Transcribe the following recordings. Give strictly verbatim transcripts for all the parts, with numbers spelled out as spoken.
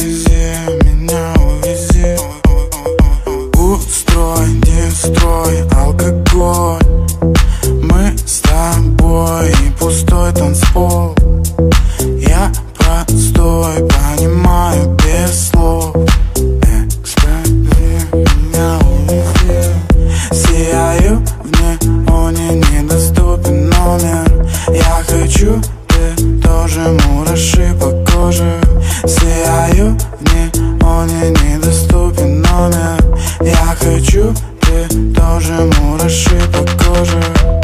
увези, меня увези. Устрой, дестрой, алкоголь. Мы с тобой и пустой танцпол. Я простой, понимаю без слов. Экспери, меня увези. Сияю в неоне, недоступен номер. Я хочу, ты тоже, мураши по коже. Сияю в неоне, недоступен номер. Я хочу, ты тоже, мураши по коже.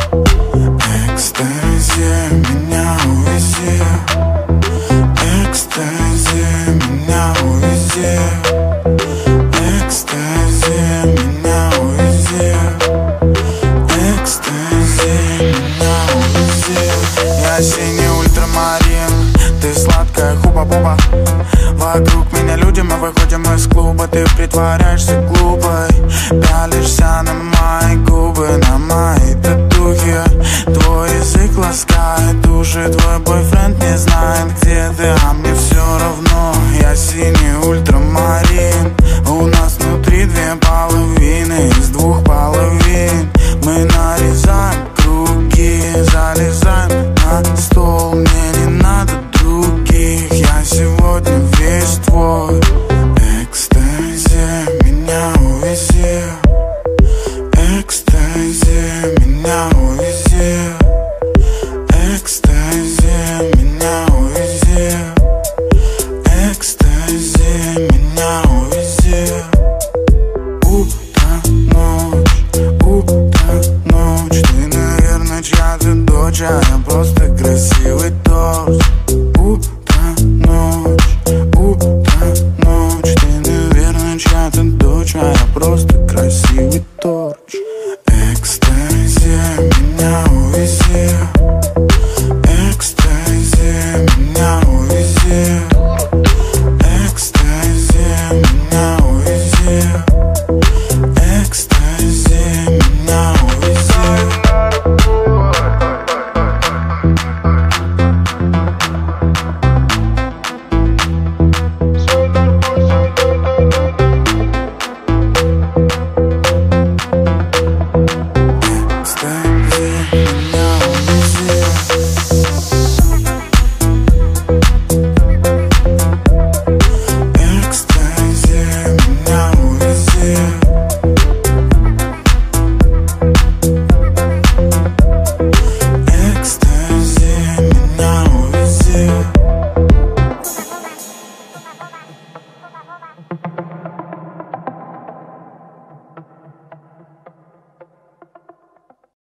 Экстази, меня увези. Экстази, меня увези. Экстази, меня увези. Экстази, меня увези. Я синий ультрамарин, ты сладкая хуба-буба. Вокруг меня люди, мы выходим из клуба. Ты притворяешься глупой, пялишься на мои губы, на мои татухи. Твой язык ласкает уши, твой бойфренд не знает, где ты, а мне